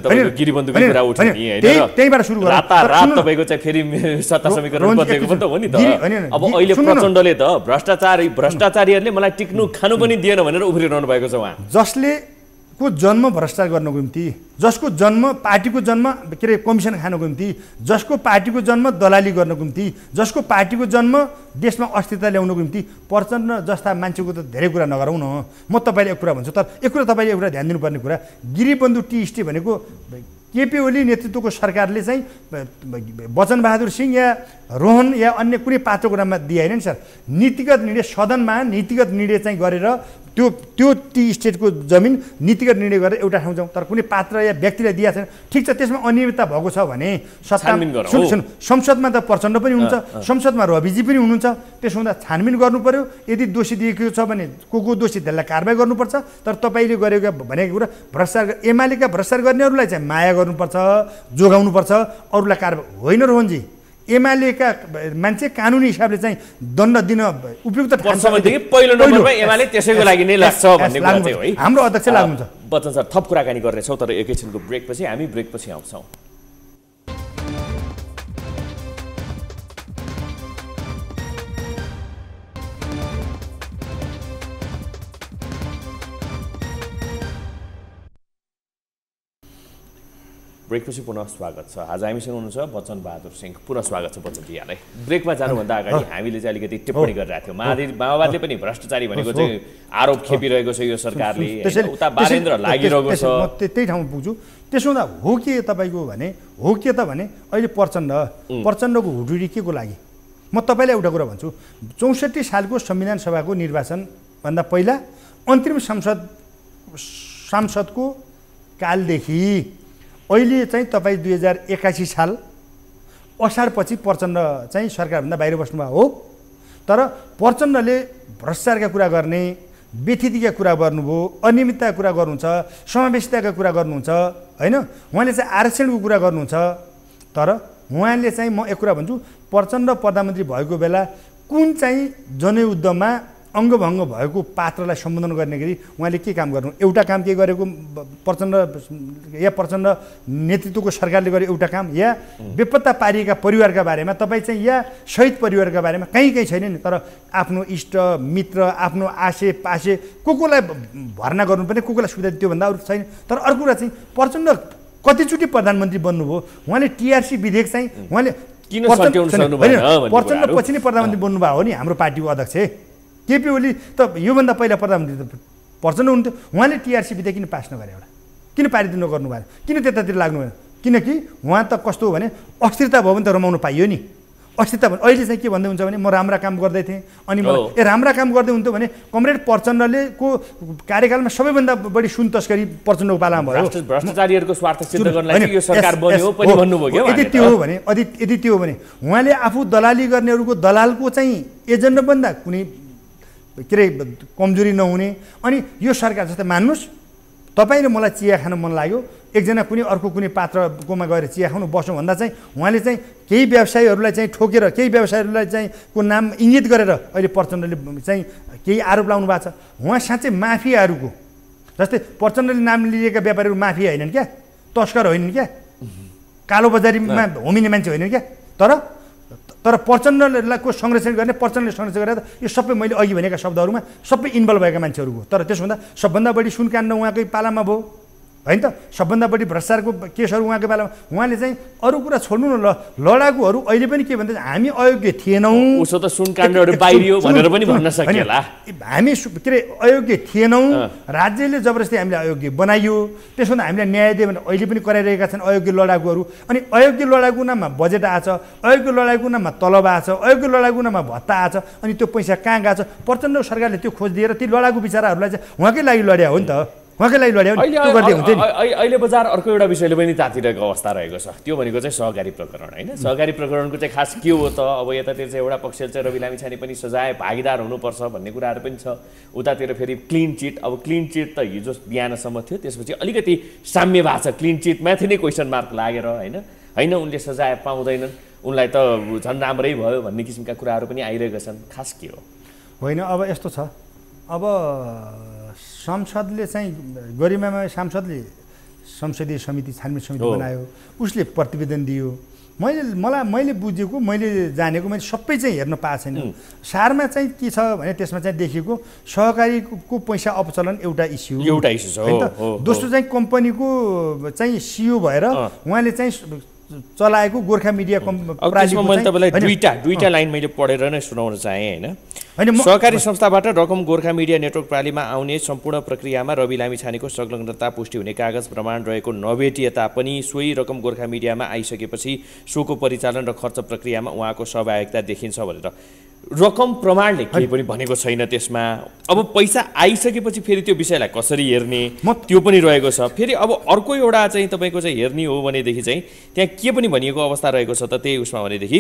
त्यहीबाट सुरु गर्नु तपाईँको चाहिँ फेरि सत्ता समीकरण बदलेको पनि त हो नि त। अब अहिले प्रचण्डले त भ्रष्टाचार भ्रष्टाचारीहरूले मलाई टिक्नु खानु पनि दिएन भनेर उफ्रिरहनु भएको छ। उहाँ जसले को जन्म भ्रष्टाचार गर्नको निम्ति, जसको जन्म पार्टीको जन्म के अरे कमिसन खानको निम्ति, जसको पार्टीको जन्म दलाली गर्नको निम्ति, जसको पार्टीको जन्म देशमा अस्थिरता ल्याउनको निम्ति प्रचण्ड जस्ता मान्छेको त धेरै कुरा नगरौँ न। म तपाईँले एक कुरा भन्छु, तर एक कुरा तपाईँले एउटा ध्यान दिनुपर्ने कुरा, गिरिबन्धु टी स्टे भनेको केपी ओली नेतृत्वको सरकारले चाहिँ वचनबहादुर सिंह या रोहन या अन्य कुनै पात्रको नाममा दिए होइन नि सर। नीतिगत निर्णय सदनमा नीतिगत निर्णय चाहिँ गरेर त्यो त्यो टी स्टेटको जमिन नीतिगत निर्णय गरेर एउटा ठाउँ जाउँ, तर कुनै पात्र या व्यक्तिलाई दिएको छैन। ठिक छ, त्यसमा अनियमितता भएको छ भने सत्ता संसदमा त प्रचण्ड पनि हुनुहुन्छ, संसदमा रविजी पनि हुनुहुन्छ। त्यसो हुँदा छानबिन गर्नु पर्यो। यदि दोषी दिएको छ भने को को दोषी त्यसलाई कारबाही गर्नुपर्छ। तर तपाईँले गरेको भनेको कुरा भ्रष्टाचार एमालेका भ्रष्टाचार गर्नेहरूलाई चाहिँ माया गर्नुपर्छ, जोगाउनुपर्छ, अरूलाई कारबाही होइन। रोहनजी एमालेका मान्छे कानुनी हिसाबले चाहिँ दण्ड दिन उपयुक्त पहिलो नम्बरमा एमाले त्यसैको लागि नै लाग्छ भन्ने कुरा चाहिँ है। हाम्रो अध्यक्ष लाग्नुहुन्छ। बच्चन सर थप कुराकानी गर्नेछौँ, तर एकैछिनको ब्रेकपछि हामी ब्रेकपछि आउँछौँ। ब्रेकपछि पुनः स्वागत छ। आज हामीसँग हुनुहुन्छ बच्चन बहादुर सिंह। पुनः स्वागत छ बच्चनजी यहाँलाई। ब्रेकमा जानुभन्दा अगाडि हामीले चाहिँ अलिकति टिप्पणी गरिरहेको थियौँ। माओवादी माओवादीले पनि भ्रष्टाचारी भनेको चाहिँ आरोप खेपिरहेको छ यो सरकारले, उता बारेन्द्र लागिरहेको छ। त्यही ठाउँमा पुग्छु। त्यसो हुँदा हो के तपाईँको भने हो के त भने अहिले प्रचण्ड प्रचण्डको हुडुडी के को लागि? म तपाईँलाई एउटा कुरा भन्छु, चौसठी सालको संविधान सभाको निर्वाचनभन्दा पहिला अन्तरिम संसद सांसदको कालदेखि अहिले चाहिँ तपाईँ दुई हजार एकासी साल असारपछि प्रचण्ड चाहिँ सरकारभन्दा बाहिर बस्नुभयो हो। तर प्रचण्डले भ्रष्टाचारका कुरा गर्ने, व्यथितिका कुरा गर्नुभयो, अनियमितताका कुरा गर्नुहुन्छ, समावेशिताका कुरा गर्नुहुन्छ होइन। उहाँले चाहिँ आरक्षणको कुरा गर्नुहुन्छ। तर उहाँले चाहिँ म एक कुरा भन्छु, प्रचण्ड प्रधानमन्त्री भएको बेला कुन चाहिँ जनयुद्धमा अङ्गभङ्ग भएको पात्रलाई सम्बोधन गर्ने गरी उहाँले के काम गर्नु? एउटा काम के गरेको प्रचण्ड या प्रचण्ड नेतृत्वको सरकारले गरे एउटा काम, या बेपत्ता पारिएका परिवारका बारेमा तपाईँ चाहिँ या शहीद परिवारका बारेमा कहीँ कहीँ छैन नि। तर आफ्नो इष्ट मित्र, आफ्नो आशे पासे को कोलाई भर्ना गर्नुपर्ने, को कोलाई सुविधा त्योभन्दा अरू छैन। तर अर्को कुरा चाहिँ प्रचण्ड कतिचोटि प्रधानमन्त्री बन्नुभयो, उहाँले टिआरसी विधेयक चाहिँ उहाँले प्रचण्ड पछि नै प्रधानमन्त्री बन्नुभयो हो नि हाम्रो पार्टीको अध्यक्ष केपी ओली। त योभन्दा पहिला प्रधानमन्त्री त प्रचण्ड हुन्थ्यो। उहाँले टिआरसी विधेयक किन पास नगरे? एउटा किन पारित नगर्नु भएन? किन त्यतातिर लाग्नु भएन? किनकि उहाँ त कस्तो हो भने अस्थिरता भयो भने त रमाउनु पाइयो नि। अस्थिरता भने अहिले चाहिँ के भन्दै हुन्छ भने म राम्रा काम गर्दै थिएँ अनि म ए राम्रा काम गर्दै हुन्थ्यो भने कमरेड प्रचण्डले को कार्यकालमा सबैभन्दा बढी सुन तस्करी प्रचण्डको पालामा भयो। भ्रष्टाचारीहरूको स्वार्थ सिद्ध गर्नलाई यो सरकार बन्यो पनि भन्नुभयो के? यदि त्यो हो भने यदि यदि त्यो हो भने उहाँले आफू दलाली गर्नेहरूको दलालको चाहिँ एजेन्डाभन्दा कुनै के अरे कमजोरी नहुने। अनि यो सरकार जस्तै मान्नुहोस् तपाईँ र मलाई चिया खान मन लाग्यो, एकजना कुनै अर्को कुनै पात्रकोमा गएर चिया खानु बस्नु भन्दा चाहिँ उहाँले चाहिँ केही व्यवसायीहरूलाई चाहिँ ठोकेर केही व्यवसायीहरूलाई चाहिँ को नाम इङ्गित गरेर अहिले प्रचण्डले चाहिँ केही आरोप लाउनु भएको छ। उहाँ साँच्चै माफियाहरूको जस्तै प्रचण्डले नाम लिएका व्यापारीहरू माफिया होइनन् क्या, तस्कर होइनन् क्या, कालो बजारीमा होमिने मान्छे होइनन् क्या। तर तर प्रचण्डलाई को संरक्षण गर्ने, प्रचण्डले संरक्षण गरेर यो सबै मैले अघि भनेका शब्दहरूमा सबै इन्भल्भ भएका मान्छेहरूको। तर त्यसो हुँदा सबभन्दा बढी सुनकाण्ड उहाँकै पालामा भयो होइन त। सबभन्दा बढी भ्रष्टाचारको केसहरू उहाँकै पालामा। उहाँले चाहिँ अरू कुरा छोड्नु न, ल लडाकुहरू अहिले पनि के भन्छ हामी अयोग्य थिएनौँ, उसो त सुनकाण्डहरू बाहिरियो भनेर पनि भन्न सकिएला। हामी के अरे अयोग्य थिएनौँ, राज्यले जबरजस्ती हामीलाई अयोग्य बनाइयो। त्यसो हुँदा हामीलाई न्याय दियो भने अहिले पनि कराइरहेका छन् अयोग्य लडाकुहरू। अनि अयोग्य लडाकु नाममा बजेट आछ, अयोग्य लडाकु नाममा तलब आछ, अयोग्य लडाकु नाममा भत्ता आछ। अनि त्यो पैसा कहाँ गएको छ? प्रचण्ड सरकारले त्यो खोज दिएर ती लडाकु बिचराहरूलाई चाहिँ उहाँकै लागि लड्या हो नि त, उहाँकै लागि लड्या हो नि, त्यो गर्दै हुन्थ्यो नि। अहिले बजार अर्को एउटा विषयले पनि तातिरहेको अवस्था रहेको छ, त्यो भनेको चाहिँ सहकारी प्रकरण होइन। सहकारी प्रकरणको चाहिँ खास के हो त? अब यतातिर चाहिँ एउटा पक्षले चाहिँ रवि लामिछाने पनि सजाय भागीदार हुनुपर्छ भन्ने कुराहरू पनि छ, उतातिर फेरि क्लिन चिट। अब क्लिन चिट त हिजो बिहानसम्म थियो, त्यसपछि अलिकति साम्य भएको छ। क्लिन चिटमाथि नै क्वेसन मार्क लागेर होइन होइन उनले सजाय पाउँदैनन्, उनलाई त झन् राम्रै भयो भन्ने किसिमका कुराहरू पनि आइरहेका छन्। खास के हो? होइन अब यस्तो छ, अब संसदले चाहिँ गरिमामय सांसदले संसदीय समिति छानबिन समिति बनायो, उसले प्रतिवेदन दियो। मैले मलाई मैले बुझेको मैले जानेको मैले सबै चाहिँ हेर्न पाएको छैन। सारमा चाहिँ के छ भने त्यसमा चाहिँ देखिएको सहकारीको पैसा अपचलन एउटा इस्यु एउटा इस्यु छ होइन त। दोस्रो चाहिँ कम्पनीको चाहिँ सिइओ भएर उहाँले चाहिँ चलाएको गोर्खा मिडिया प्रणालीको मैले तपाईँलाई दुईटा दुईटा लाइन मैले पढेर नै सुनाउन चाहेँ होइन। सहकारी संस्थाबाट रकम गोर्खा मिडिया नेटवर्क प्रणालीमा आउने सम्पूर्ण प्रक्रियामा रवि लामिछानेको संलग्नता पुष्टि हुने कागज प्रमाण रहेको नभेटिए तापनि सोही रकम गोर्खा मिडियामा आइसकेपछि सोको परिचालन र खर्च प्रक्रियामा उहाँको सहभागिता देखिन्छ भनेर रकम प्रमाणले केही पनि भनेको छैन त्यसमा। अब पैसा आइसकेपछि फेरि त्यो विषयलाई कसरी हेर्ने त्यो पनि रहेको छ। फेरि अब अर्को एउटा चाहिँ तपाईँको चाहिँ हेर्ने हो भनेदेखि चाहिँ त्यहाँ के पनि भनिएको अवस्था रहेको छ त त्यही उसमा भनेदेखि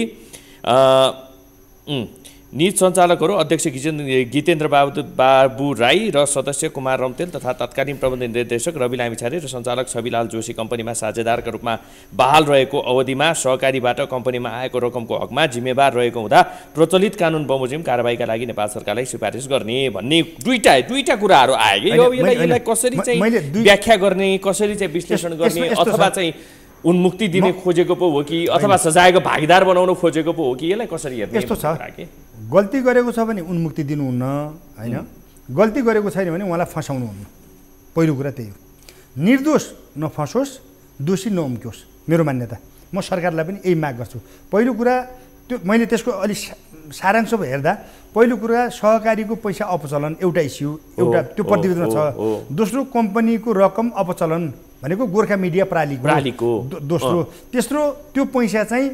नीति सञ्चालकहरू अध्यक्ष गीतेन्द्र बाबु बाबु राई र सदस्य कुमार रम्तेल तथा तत्कालीन प्रबन्ध निर्देशक रवि लामिछाने र सञ्चालक छविलाल जोशी कम्पनीमा साझेदारका रूपमा बहाल रहेको अवधिमा सहकारीबाट कम्पनीमा आएको रकमको हकमा जिम्मेवार रहेको हुँदा प्रचलित कानुन बमोजिम कारबाहीका लागि नेपाल सरकारलाई सिफारिस गर्ने भन्ने दुईटा दुईटा कुराहरू आए। यसलाई कसरी चाहिँ व्याख्या गर्ने, कसरी चाहिँ विश्लेषण गर्ने, अथवा चाहिँ उन्मुक्ति दिने खोजेको पो हो कि अथवा सजायको भागीदार बनाउन खोजेको पो हो कि यसलाई कसरी हेर्ने? यस्तो छ, गल्ती गरेको छ भने उन्मुक्ति दिनुहुन्न होइन, गल्ती गरेको छैन भने उहाँलाई फसाउनु हुन्न। पहिलो कुरा त्यही हो, निर्दोष नफसोस् दोषी नउम्क्योस् मेरो मान्यता। म सरकारलाई पनि यही माग गर्छु। पहिलो कुरा त्यो मैले त्यसको अलि सारांश हेर्दा पहिलो कुरा सहकारीको पैसा अपचलन एउटा इस्यु एउटा त्यो प्रतिवेदन छ। दोस्रो कम्पनीको रकम अपचलन भनेको गोर्खा मिडिया प्रालीको दोस्रो। तेस्रो त्यो पैसा चाहिँ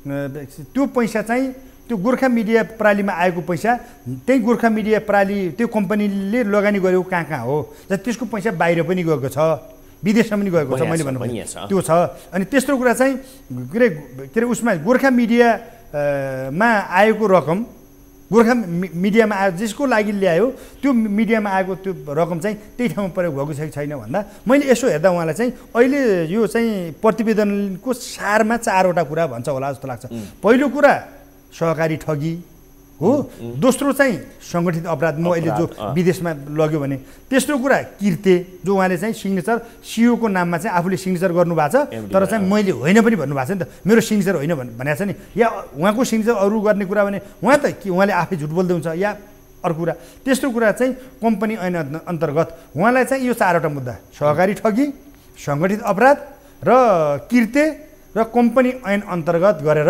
त्यो पैसा चाहिँ त्यो गोर्खा मिडिया प्रालीमा आएको पैसा त्यही गोर्खा मिडिया प्राली त्यो कम्पनीले लगानी गरेको कहाँ कहाँ हो त्यसको पैसा बाहिर पनि गएको छ, विदेशमा पनि गएको छ मैले भन्नु त्यो छ। अनि तेस्रो कुरा चाहिँ के अरे के अरे उसमा गोर्खा मिडियामा आएको रकम गोर्खा मिडियामा आयो जसको लागि ल्यायो त्यो मिडियामा आएको त्यो रकम चाहिँ त्यही ठाउँमा प्रयोग भएको छ कि छैन भन्दा मैले यसो हेर्दा उहाँलाई चाहिँ अहिले यो चाहिँ प्रतिवेदनको सारमा चारवटा कुरा भन्छ होला जस्तो लाग्छ। पहिलो कुरा सहकारी ठगी हो, दोस्रो चाहिँ सङ्गठित अपराध म अहिले जो विदेशमा लग्यो भने, तेस्रो कुरा किर्ते जो उहाँले चाहिँ सिग्नेचर सिओको नाममा चाहिँ आफूले सिग्नेचर गर्नुभएको छ तर चाहिँ मैले होइन पनि भन्नुभएको छ नि त, मेरो सिग्नेचर होइन भनेको छ नि, या उहाँको सिग्नेचर अरू गर्ने कुरा भने उहाँ त कि उहाँले आफै झुट बोल्दै हुन्छ या अर्को कुरा। तेस्रो कुरा चाहिँ कम्पनी ऐन अन्तर्गत उहाँलाई चाहिँ यो चारवटा मुद्दा सहकारी ठगी, सङ्गठित अपराध र किर्ते र कम्पनी ऐन अन्तर्गत गरेर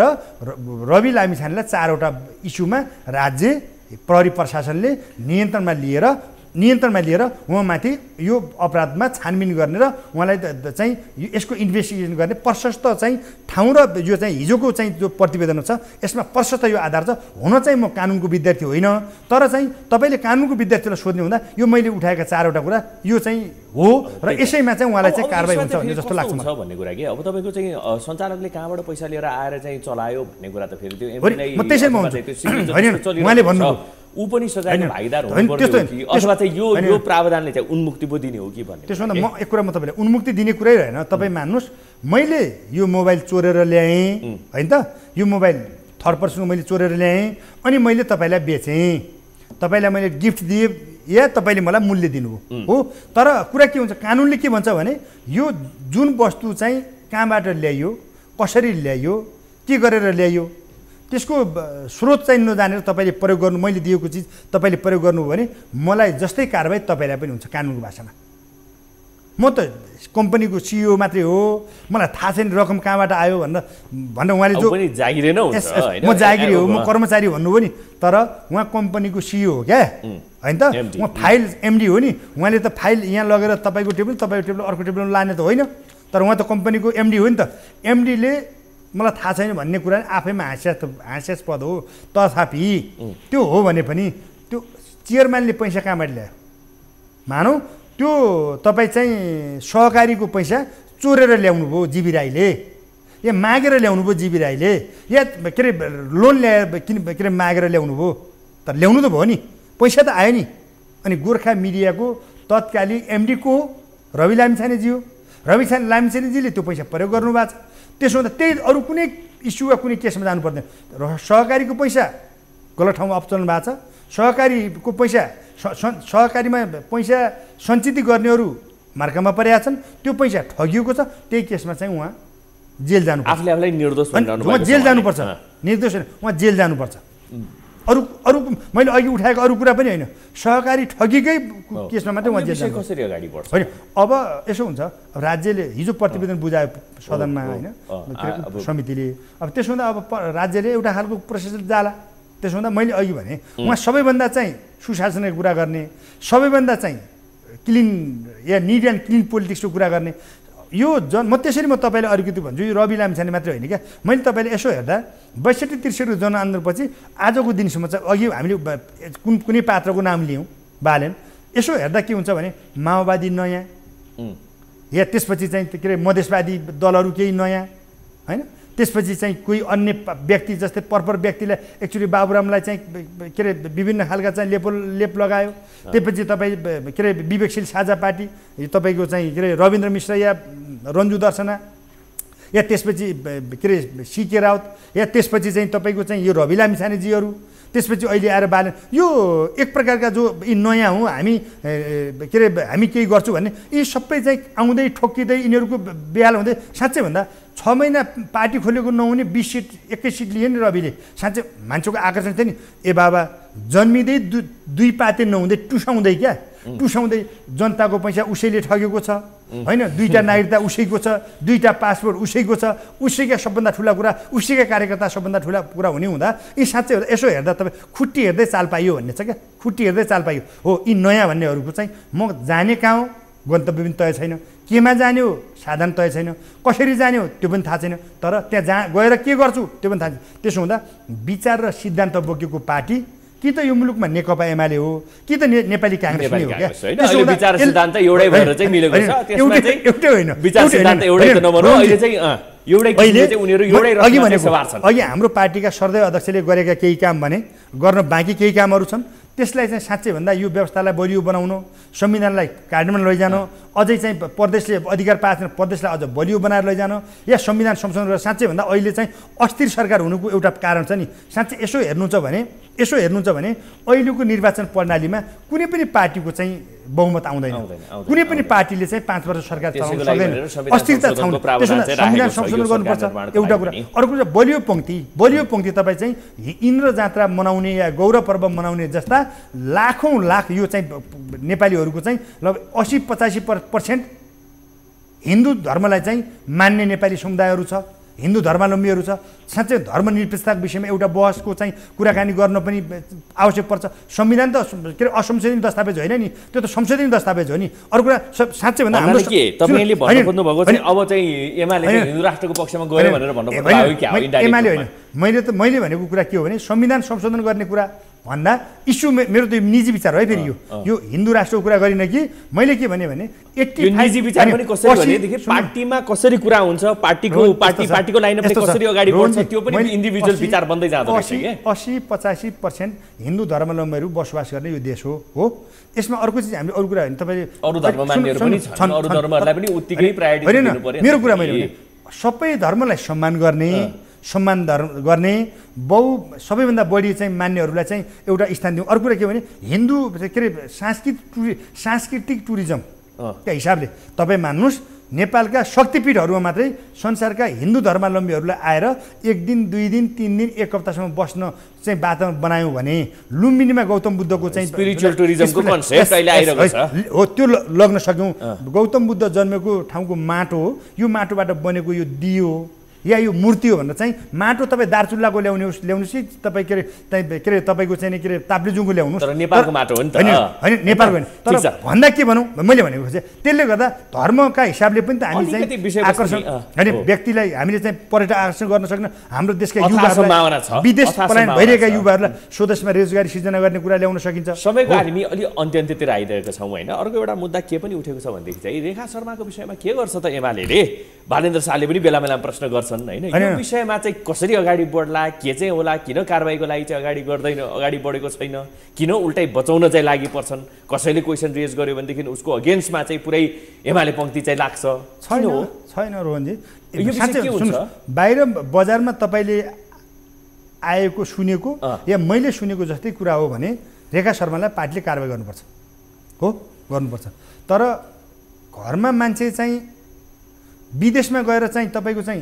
रवि लामिछानेलाई चारवटा इस्युमा राज्य प्रहरी प्रशासनले नियन्त्रणमा लिएर नियन्त्रणमा लिएर उहाँमाथि यो अपराधमा छानबिन गर्ने र उहाँलाई चाहिँ यसको इन्भेस्टिगेसन गर्ने प्रशस्त चाहिँ ठाउँ र यो चाहिँ हिजोको चाहिँ जो प्रतिवेदन छ यसमा प्रशस्त यो आधार छ। हुन चाहिँ म कानुनको विद्यार्थी होइन तर चाहिँ तपाईँले कानुनको विद्यार्थीलाई सोध्ने हुँदा यो मैले उठाएका चारवटा कुरा यो चाहिँ हो र यसैमा चाहिँ उहाँलाई चाहिँ कारबाही हुन्छ भन्ने जस्तो लाग्छ भन्ने कुरा कि अब तपाईँको चाहिँ सञ्चालकले कहाँबाट पैसा लिएर आएर चाहिँ चलायो भन्ने कुरा त फेरि त्यो म त्यसैमा हुन्छ उहाँले भन्नु ऊ पनि सजायको भागीदार हुनुपर्छ कि अथवा चाहिँ यो यो प्रावधानले चाहिँ उन्मुक्ति पो दिने हो कि भन्ने। त्यसो भन्दा म एक कुरा म तपाईँलाई उन्मुक्ति दिने कुरै रहेन। तपाईँ मान्नुहोस् मैले यो मोबाइल चोरेर ल्याएँ होइन त, यो मोबाइल थर्ड पर्सनको मैले चोरेर ल्याएँ अनि मैले तपाईँलाई बेचेँ, तपाईँलाई मैले गिफ्ट दिएँ या तपाईँले मलाई मूल्य दिनुभयो हो। तर कुरा के हुन्छ कानुनले के भन्छ भने यो जुन वस्तु चाहिँ कहाँबाट ल्याइयो, कसरी ल्याइयो, के गरेर ल्याइयो त्यसको स्रोत चाहिँ नजानेर तपाईँले प्रयोग गर्नु, मैले दिएको चिज तपाईँले प्रयोग गर्नुभयो भने मलाई जस्तै कारबाही तपाईँलाई पनि हुन्छ कानुनको भाषामा। म त कम्पनीको सिइओ मात्रै हो, मलाई थाहा छैन रकम कहाँबाट आयो भनेर भनेर उहाँले जो जागिरे न हुन्छ म जागिरी हो, म कर्मचारी भन्नुभयो नि, तर उहाँ कम्पनीको सिइओ हो क्या होइन त, उहाँ फाइल एमडी हो नि, उहाँले त फाइल यहाँ लगेर तपाईँको टेबल तपाईँको टेबल अर्को टेबलमा लाने त होइन, तर उहाँ त कम्पनीको एमडी हो नि त। एमडीले मलाई थाहा छैन भन्ने कुरा आफैमा हास्यास्पद हास्यास्पद हो, तथापि त्यो हो भने पनि त्यो चेयरम्यानले पैसा कहाँबाट ल्यायो मानौ त्यो तपाईँ चाहिँ सहकारीको पैसा चोरेर ल्याउनु भयो जीवी राईले या मागेर ल्याउनु भयो जीवी राईले या के अरे लोन ल्याएर किन के अरे मागेर ल्याउनु भयो, तर ल्याउनु त भयो नि, पैसा त आयो नि। अनि गोर्खा मिडियाको तत्कालीन एमडी को रवि लामिछानेजी हो, रवि लामिछानेजीले त्यो पैसा प्रयोग गर्नुभएको छ। त्यसो हुँदा त्यही अरू कुनै इस्यु वा कुनै केसमा जानु पर्दैन। र सहकारीको पैसा गलत ठाउँमा अपचलन भएको छ, सहकारीको पैसा सहकारीमा पैसा सञ्चित गर्नेहरू मार्कामा परेका छन्, त्यो पैसा ठगिएको छ, त्यही केसमा चाहिँ उहाँ जेल जानुपर्छ। आफूले आफूलाई निर्दोष उहाँ जेल जानुपर्छ, निर्दोष होइन उहाँ जेल जानुपर्छ। अरू अरू मैले अघि उठाएको अरू कुरा पनि होइन, सहकारी ठगीकै केसमा मात्रै उहाँ जेल जानु कसरी अगाडि बढ्छ होइन। अब यसो हुन्छ राज्यले हिजो प्रतिवेदन बुझायो सदनमा होइन समितिले, अब त्यसो हुँदा अब राज्यले एउटा खालको प्रोसेस जाला। त्यसो हुँदा मैले अघि भने उहाँ सबैभन्दा चाहिँ सुशासनको कुरा गर्ने, सबैभन्दा चाहिँ क्लिन या निट एन्ड क्लिन पोलिटिक्सको कुरा गर्ने यो जन म त्यसरी म तपाईँलाई अलिकति भन्छु यो रवि लामिछाने मात्रै होइन क्या। मैले तपाईँले यसो हेर्दा बैसठी त्रिसठी जनआन्दोलनपछि आजको दिनसम्म चाहिँ अघि हामीले कुन कुनै पात्रको नाम लियौँ बालेन, यसो हेर्दा के हुन्छ भने माओवादी नयाँ या त्यसपछि चाहिँ के अरे मधेसवादी दलहरू केही नयाँ होइन, त्यसपछि चाहिँ कोही अन्य व्यक्ति जस्तै परपर व्यक्तिलाई एक्चुअली बाबुरामलाई चाहिँ के अरे विभिन्न खालका चाहिँ लेप लेप लगायो, त्यसपछि तपाईँ के अरे विवेकशील साझा पार्टी तपाईँको चाहिँ के अरे रविन्द्र मिश्र या रन्जु दर्शना या त्यसपछि के अरे सिके राउत या त्यसपछि चाहिँ तपाईँको चाहिँ यो रवि लामिछानेजीहरू, त्यसपछि अहिले आएर बालेन, यो एक प्रकारका जो यी नयाँ हौँ हामी के अरे हामी केही गर्छौँ भन्ने यी सबै चाहिँ आउँदै ठोक्किँदै यिनीहरूको बेहाल हुँदै साँच्चै भन्दा छ महिना पार्टी खोलेको नहुने बिस सिट एकै सिट लियो नि रविले, साँच्चै मान्छेको आकर्षण थियो नि, ए बाबा जन्मिँदै दु दुई पाते नहुँदै टुसाउँदै क्या टुसाउँदै जनताको पैसा उसैले ठगेको छ होइन, दुईवटा नागरिकता उसैको छ, दुईवटा पासपोर्ट उसैको छ, उसैका सबभन्दा ठुला कुरा, उसैका कार्यकर्ता सबभन्दा ठुला कुरा हुने हुँदा यी साँच्चै यसो हेर्दा तपाईँ खुट्टी हेर्दै चाल पाइयो भन्ने छ क्या, खुट्टी हेर्दै चाल पाइयो हो। यी नयाँ भन्नेहरूको चाहिँ म जाने कहाँ हो गन्तव्य पनि तय छैन, केमा जाने हो साधन तय छैन, कसरी जाने हो त्यो पनि थाहा छैन, तर त्यहाँ जहाँ गएर के गर्छु त्यो पनि थाहा छैन। त्यसो हुँदा विचार र सिद्धान्त बोकेको पार्टी कि त यो मुलुकमा नेकपा एमाले हो कि त ने, नेपाली काङ्ग्रेस पनि हो क्या। त्यसो हुँदा विचार सिद्धान्त एउटै भएर चाहिँ मिलेको छ, त्यसमा चाहिँ एउटै होइन, विचार सिद्धान्त एउटै त नभनौँ, अहिले चाहिँ एउटै किसिमले चाहिँ उनीहरू एउटै अघि रथमा भनेको सवार छन्। अघि हाम्रो पार्टीका सर्दै अध्यक्षले गरेका केही काम भने गर्न बाँकी केही कामहरू छन्, त्यसलाई चाहिँ साँच्चै भन्दा यो व्यवस्थालाई बलियो बनाउनु, संविधानलाई कार्यान्वयन लैजानु, अझै चाहिँ प्रदेशले अधिकार पाएको छैन प्रदेशलाई अझ बलियो बनाएर लैजानु, या संविधान संशोधन गरेर साँच्चै भन्दा अहिले चाहिँ अस्थिर सरकार हुनुको एउटा कारण छ नि। साँच्चै यसो हेर्नु छ भने यसो हेर्नु छ भने अहिलेको निर्वाचन प्रणालीमा कुनै पनि पार्टीको चाहिँ बहुमत आउँदैन, कुनै पनि पार्टीले चाहिँ पाँच वर्ष सरकार चलाउन सक्दैन, अस्थिरता छ। संविधान संशोधन गर्नुपर्छ एउटा कुरा। अर्को कुरा बलियो पङ्क्ति, बलियो पङ्क्ति तपाईँ चाहिँ इन्द्र जात्रा मनाउने या गौरव पर्व मनाउने जस्ता लाखौँ लाख यो चाहिँ नेपालीहरूको चाहिँ लगभग असी पचासी पर्सेन्ट हिन्दू धर्मलाई चाहिँ मान्ने नेपाली समुदायहरू छ, हिन्दू धर्मावलम्बीहरू छ। साँच्चै धर्मनिरपेक्षताको विषयमा एउटा बहसको चाहिँ कुराकानी गर्न पनि आवश्यक पर्छ। संविधान त के अरे असंशोधित दस्तावेज होइन नि, त्यो त संशोधित दस्तावेज हो नि। अर्को कुरा साँच्चै भन्दा हाम्रो के तपाईँले भन्नु खोज्नु भएको चाहिँ अब चाहिँ एमाले हिन्दू राष्ट्रको पक्षमा गयो भनेर भन्नु खोज्नु क्या? एमाले होइन, मैले त मैले भनेको कुरा के हो भने संविधान संशोधन गर्ने कुरा भन्दा इस्यु मेरो त निजी विचार हो है। फेरि यो यो हिन्दू राष्ट्रको कुरा गरिन कि मैले के भने भने यो निजी विचार पनि कसरी भनेदेखि पार्टीमा कसरी कुरा हुन्छ, पार्टीको पार्टी पार्टीको लाइनअपले कसरी अगाडि बढ्छ त्यो पनि इन्डिभिजुअल विचार बन्दै जाँदो रहेछ के। असी पचासी पर्सेन्ट हिन्दू धर्मावलम्बीहरू बसोबास गर्ने यो देश हो हो यसमा अर्को चिज हामीले अरू कुरा होइन, तपाईँले अरू धर्म मान्नेहरू पनि छन्, अरू धर्महरूलाई पनि उत्तिकै प्रायोरिटी दिनु पर्यो। मेरो कुरा मैले भने सबै धर्मलाई सम्मान गर्ने, सम्मान धर्म गर्ने, बहु सबैभन्दा बढी चाहिँ मान्नेहरूलाई चाहिँ एउटा स्थान दिउँ। अर्को कुरा के भने हिन्दू के अरे सांस्कृतिक टुरि सांस्कृतिक टुरिज्मका हिसाबले तपाईँ मान्नुहोस् नेपालका शक्तिपीठहरूमा मात्रै संसारका हिन्दू धर्मावलम्बीहरूलाई आएर एक दिन दुई दिन तिन दिन एक हप्तासम्म बस्न चाहिँ वातावरण बनायौँ भने लुम्बिनीमा गौतम बुद्धको चाहिँ स्पिरिचुअल टुरिज्मको कन्सेप्ट अहिले आइरहेको छ हो, त्यो लग्न सक्यौँ। गौतम बुद्ध जन्मेको ठाउँको माटो हो, यो माटोबाट बनेको यो दियो या यो मूर्ति हो भनेर चाहिँ माटो तपाईँ दार्चुल्लाको ल्याउने ल्याउनुहोस् कि तपाईँ के अरे के अरे तपाईँको चाहिँ के अरे ताप्लेजुङको ल्याउनुहोस्, तर नेपालको माटो हो नि त। होइन होइन नेपालको होइन, तर भन्दा के भनौँ मैले भनेको चाहिँ त्यसले गर्दा धर्मका हिसाबले पनि त हामी चाहिँ आकर्षण होइन व्यक्तिलाई हामीले चाहिँ पर्यटक आकर्षण गर्न सक्ने हाम्रो देशका युवाहरूलाई विदेश पलायन भइरहेका युवाहरूलाई स्वदेशमा रोजगारी सिर्जना गर्ने कुरा ल्याउन सकिन्छ। सबैको हामी अलि अन्त्य अन्त्यतिर आइरहेका छौँ होइन। अर्को एउटा मुद्दा के पनि उठेको छ भनेदेखि चाहिँ रेखा शर्माको विषयमा के गर्छ त एमाले? बालेन्द्र शाहले पनि बेला बेलामा प्रश्न गर्छन् होइन, यो विषयमा चाहिँ कसरी अगाडि बढ्ला, के चाहिँ होला, किन कारबाहीको लागि चाहिँ अगाडि गर्दैन, अगाडि बढेको छैन, किन उल्टै बचाउन चाहिँ लागि पर्छन्, कसैले क्वेसन रेज गर्यो भनेदेखि उसको अगेन्स्टमा चाहिँ पुरै एमाले पङ्क्ति चाहिँ लाग्छ। छैन छैन रोहनजी, बाहिर बजारमा तपाईँले आएको सुनेको या मैले सुनेको जस्तै कुरा हो भने रेखा शर्मालाई पार्टीले कारबाही गर्नुपर्छ हो, गर्नुपर्छ। तर घरमा मान्छे चाहिँ विदेशमा गएर चाहिँ तपाईँको चाहिँ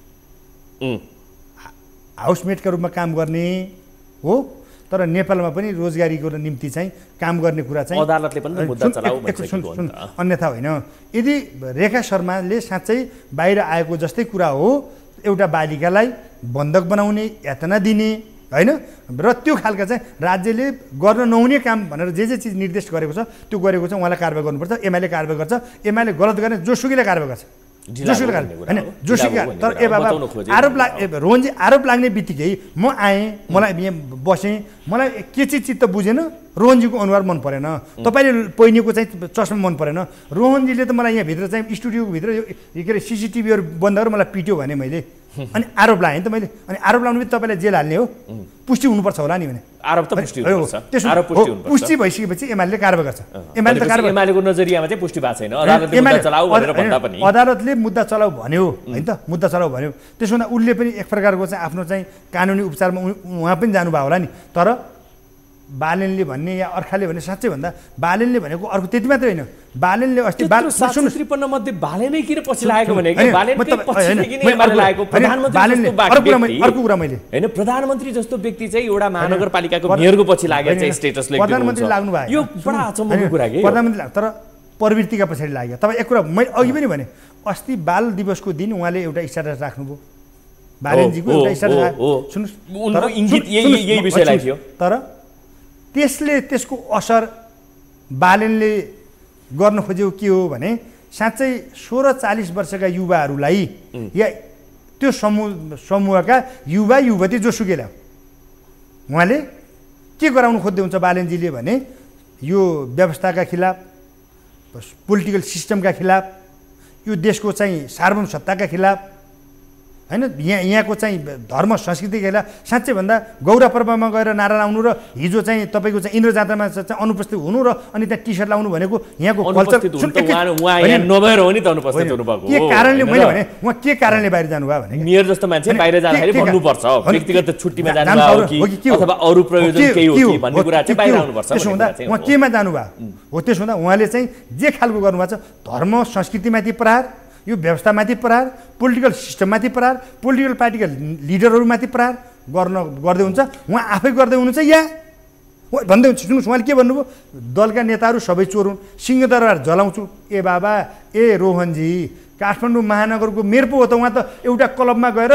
हाउसमेटका रूपमा काम गर्ने हो, तर नेपालमा पनि रोजगारीको निम्ति चाहिँ काम गर्ने कुरा चाहिँ अदालतले पनि मुद्दा चलाऊ भन्छ कि अन्यथा होइन। यदि रेखा शर्माले साँच्चै बाहिर आएको जस्तै कुरा हो एउटा बालिकालाई बन्धक बनाउने, यातना दिने होइन र त्यो खालका चाहिँ राज्यले गर्न नहुने काम भनेर जे जे चिज निर्देश गरेको छ त्यो गरेको छ उहाँलाई कारबाही गर्नुपर्छ। एमाले कारबाही गर्छ, एमाले गलत गर्ने जोसुकैले कारबाही गर्छ, जोसुकैले होइन जोसुकै। तर ए बाबा आरोप लाग रोहनजी आरोप लाग्ने बित्तिकै म आएँ, मलाई यहाँ बसेँ, मलाई के चिज चित्त बुझेन, रोहनजीको अनुहार मन परेन, तपाईँले पहिनेको चाहिँ चस्मा मन परेन, रोहनजीले त मलाई यहाँभित्र चाहिँ स्टुडियोको भित्र यो के अरे सिसिटिभीहरू बन्द गरेर मलाई पिट्यो भने मैले अनि आरोप लगाएँ नि त मैले। अनि आरोप लगाउनु बित्तिकै तपाईँलाई जेल हाल्ने हो, पुष्टि हुनुपर्छ होला नि भने। आरोप त पुष्टि हुनुपर्छ, आरोप पुष्टि हुनुपर्छ। पुष्टि भइसकेपछि एमाले कारबाही गर्छ। एमाले त कारबाही एमालेको नजरियामा चाहिँ पुष्टि भएको छैन, अदालतले मुद्दा चलाऊ भनेर भन्दा पनि अदालतले मुद्दा चलाऊ भन्यो हैन त, मुद्दा चलाऊ भन्यो। त्यसो हुँदा उनले पनि एक प्रकारको चाहिँ आफ्नो चाहिँ कानुनी उपचारमा उहाँ पनि जानुभयो होला नि। तर बालेनले भन्ने या अर्खाले भन्ने साँच्चै भन्दा बालेनले भनेको अर्को त्यति मात्रै होइन बालेनले अस्ति सात सय त्रिपन्न मध्ये बालेनै किन पछि लागेको भनेको बालेनकै पछि किन एमाले लागेको प्रधानमन्त्री जस्तो व्यक्ति अर्को कुरा मैले हैन प्रधानमन्त्री जस्तो व्यक्ति चाहिँ एउटा महानगरपालिकाको मेयरको पछि लागेको चाहिँ स्टेटसले प्रधानमन्त्री लाग्नु भयो यो बडा अचम्मको कुरा के प्रधानमन्त्री लाग्यो तर प्रवृत्तिका पछाडि लाग्यो तपाईँ एक कुरा मैले अघि पनि भने अस्ति बाल दिवसको दिन उहाँले एउटा स्ट्याटस राख्नुभयो बालेनजीको एउटा स्ट्याटस सुन्नुहोस् उनको इङ्गित यही यही विषयलाई थियो तर त्यसले त्यसको असर बालेनले गर्न खोजेको के हो भने साँच्चै सोह्र चालिस वर्षका युवाहरूलाई या त्यो समूह समूहका युवा युवती जोसुकैलाई उहाँले के गराउनु खोज्दै हुन्छ बालेनजीले भने यो व्यवस्थाका खिलाफ पोलिटिकल सिस्टमका खिलाफ यो देशको चाहिँ सार्वभौम सत्ताका खिलाफ हैन यहाँ यहाँको चाहिँ धर्म संस्कृतिका खिलाफ साँच्चै भन्दा गौरा पर्वमा गएर नारा लाउनु र हिजो चाहिँ तपाईँको चाहिँ इन्द्र जात्रामा चाहिँ अनुपस्थित हुनु र अनि त्यहाँ टी सर्ट लाउनु भनेको यहाँको कल्चर नभएर हो नि त अनुपस्थित हुनुभएको के कारणले मैले भने उहाँ के कारणले बाहिर जानुभयो भने मेयर जस्तो मान्छे बाहिर जाँदाखेरि भन्नुपर्छ व्यक्तिगत छुट्टीमा जानुभयो कि अथवा अरू प्रयोजन केही हो कि भन्ने कुरा चाहिँ बाहिर आउनुपर्छ त्यसो हुँदा उहाँ केमा जानुभयो हो त्यसो हुँदा उहाँले चाहिँ जे खालको गर्नुभएको छ धर्म संस्कृतिमाथि प्रहार यो व्यवस्थामाथि प्रहार पोलिटिकल सिस्टममाथि प्रहार पोलिटिकल पार्टीका लिडरहरूमाथि प्रहार गर्न गर्दै हुन्छ उहाँ आफै गर्दै हुनुहुन्छ या भन्दै हुन्छ सुन्नुहोस् उहाँले के भन्नुभयो दलका नेताहरू सबै चोर हुन् सिंहदरबार जलाउँछु ए बाबा ए रोहनजी काठमाडौँ महानगरको मेयर पो हो त उहाँ त एउटा क्लबमा गएर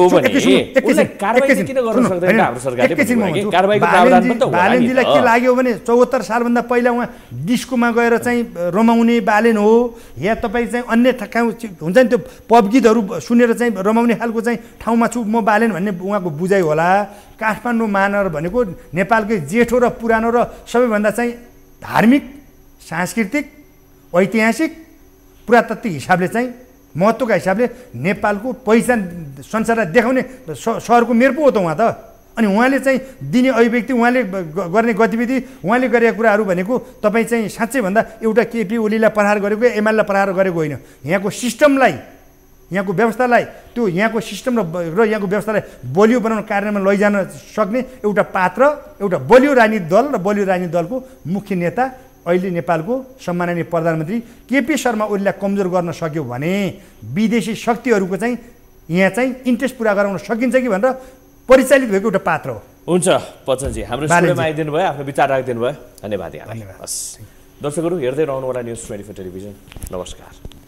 बालेनजीलाई के लाग्यो भने चौहत्तर सालभन्दा पहिला उहाँ डिस्कोमा गएर चाहिँ रमाउने बालेन हो या तपाईँ चाहिँ अन्य हुन्छ नि त्यो पब गीतहरू सुनेर चाहिँ रमाउने खालको चाहिँ ठाउँमा छु म बालेन भन्ने उहाँको बुझाइ होला काठमाडौँ महानगर भनेको नेपालकै जेठो र पुरानो र सबैभन्दा चाहिँ धार्मिक सांस्कृतिक ऐतिहासिक पुरातात्विक हिसाबले चाहिँ महत्त्वका हिसाबले नेपालको पहिचान संसारलाई देखाउने सहरको मेयर पो हो त उहाँ त अनि उहाँले चाहिँ दिने अभिव्यक्ति उहाँले गर्ने गतिविधि उहाँले गरेका कुराहरू भनेको तपाईँ चाहिँ साँच्चै भन्दा एउटा केपी ओलीलाई प्रहार गरेको एमालेलाई प्रहार गरेको होइन यहाँको सिस्टमलाई यहाँको व्यवस्थालाई त्यो यहाँको सिस्टम र र यहाँको व्यवस्थालाई बलियो बनाउन कार्यमा लैजान सक्ने एउटा पात्र एउटा बलियो राजनीतिक दल र बलियो राजनीतिक दलको मुख्य नेता अहिले नेपालको सम्माननीय प्रधानमन्त्री केपी शर्मा ओलीलाई कमजोर गर्न सक्यो भने विदेशी शक्तिहरूको चाहिँ यहाँ चाहिँ इन्ट्रेस्ट पुरा गराउन सकिन्छ कि भनेर परिचालित भएको एउटा पात्र हो हुन्छ बच्चनजी हाम्रो स्टुडियोमा आइदिनु भयो आफ्नो विचार राखिदिनु भयो धन्यवाद यहाँलाई। हस् दर्शकहरू हेर्दै रहनु होला न्युज ट्वेन्टी फोर टेलिभिजन। नमस्कार।